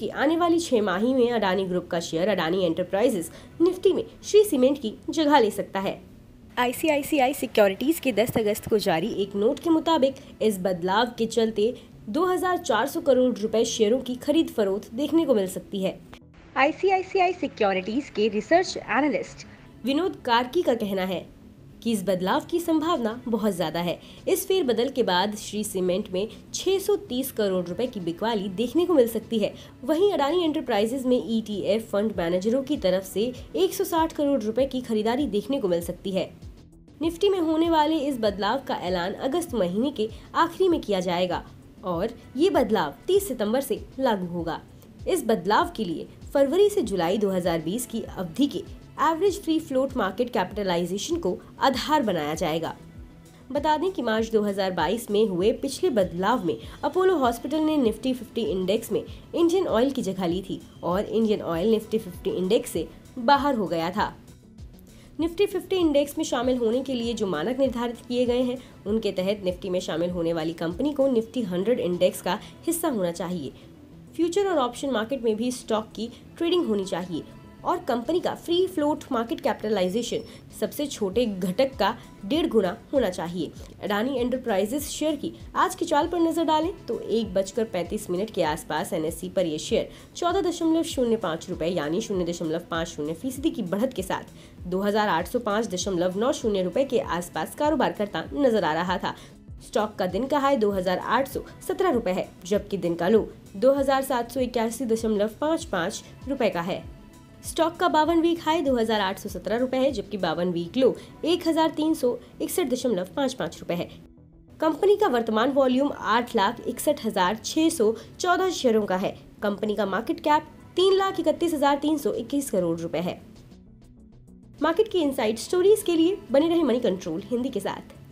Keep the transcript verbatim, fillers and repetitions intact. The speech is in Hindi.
कि आने वाली छह माही में अडानी ग्रुप का शेयर अडानी एंटरप्राइजेस निफ्टी में श्री सीमेंट की जगह ले सकता है। I C I C I securities के दस अगस्त को जारी एक नोट के मुताबिक इस बदलाव के चलते दो हज़ार चार सौ करोड़ रुपए शेयरों की खरीद फरोख्त देखने को मिल सकती है। I C I C I securities के रिसर्च एनालिस्ट विनोद कार्की का कहना है कि इस बदलाव की संभावना बहुत ज्यादा है। इस फेरबदल के बाद श्री सीमेंट में छह सौ तीस करोड़ रुपए की बिकवाली देखने को मिल सकती है। वहीं अडानी एंटरप्राइजेज में ई टी एफ फंड मैनेजरों की तरफ से एक सौ साठ करोड़ रुपए की खरीदारी देखने को मिल सकती है। निफ्टी में होने वाले इस बदलाव का ऐलान अगस्त महीने के आखिरी में किया जाएगा और ये बदलाव तीस सितंबर से लागू होगा। इस बदलाव के लिए फरवरी से जुलाई दो हज़ार बीस की अवधि के average free float market capitalization को आधार बनाया जाएगा। बता दें कि मार्च दो हज़ार बाईस में हुए पिछले बदलाव में अपोलो हॉस्पिटल ने निफ्टी फिफ्टी इंडेक्स में इंडियन ऑयल की जगह ली थी और Indian oil Nifty fifty index से बाहर हो गया था। निफ्टी फिफ्टी इंडेक्स में शामिल होने के लिए जो मानक निर्धारित किए गए हैं, उनके तहत निफ्टी में शामिल होने वाली कंपनी को निफ्टी हंड्रेड इंडेक्स का हिस्सा होना चाहिए। फ्यूचर और ऑप्शन मार्केट में भी स्टॉक की ट्रेडिंग होनी चाहिए और कंपनी का फ्री फ्लोट मार्केट कैपिटलाइजेशन सबसे छोटे घटक का डेढ़ गुना होना चाहिए। अडानी एंटरप्राइजेस शेयर की आज की चाल पर नजर डालें तो एक बजकर पैंतीस मिनट के आसपास एन एस ई पर यह शेयर चौदह दशमलव शून्य पाँच रुपए यानी शून्य दशमलव पाँच शून्य फीसदी की बढ़त के साथ दो हजार आठ सौ पाँच दशमलव नौ शून्य रुपए के आसपास कारोबार करता नजर आ रहा था। स्टॉक का दिन का हाई दो हजार आठ सौ सत्रह रुपए है, जबकि दिन का लो दो हजार सात सौ इक्यासी दशमलव पाँच पाँच रुपए का है। स्टॉक का बावन वीक हाई दो हजार आठ सौ सत्रह रुपए है, जबकि बावन वीक लो एक हजार तीन सौ इकसठ दशमलव पाँच पाँच रुपए है। कंपनी का वर्तमान वॉल्यूम आठ लाख इकसठ हजार छह सौ चौदह शेयरों का है। कंपनी का मार्केट कैप तीन लाख इकतीस हजार तीन सौ इक्कीस करोड़ रुपए है। मार्केट की इनसाइड स्टोरीज के लिए बने रहे मनी कंट्रोल हिंदी के साथ।